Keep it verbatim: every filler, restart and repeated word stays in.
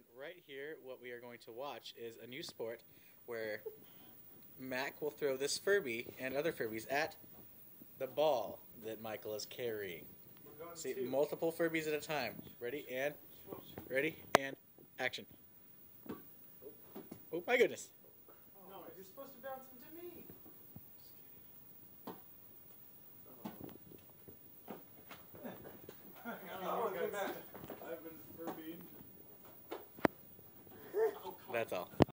And right here, what we are going to watch is a new sport where Mac will throw this Furby and other Furbies at the ball that Michael is carrying. See, two. multiple Furbies at a time. Ready, and... Ready, and... Action. Oh, my goodness. No, you're supposed to bounce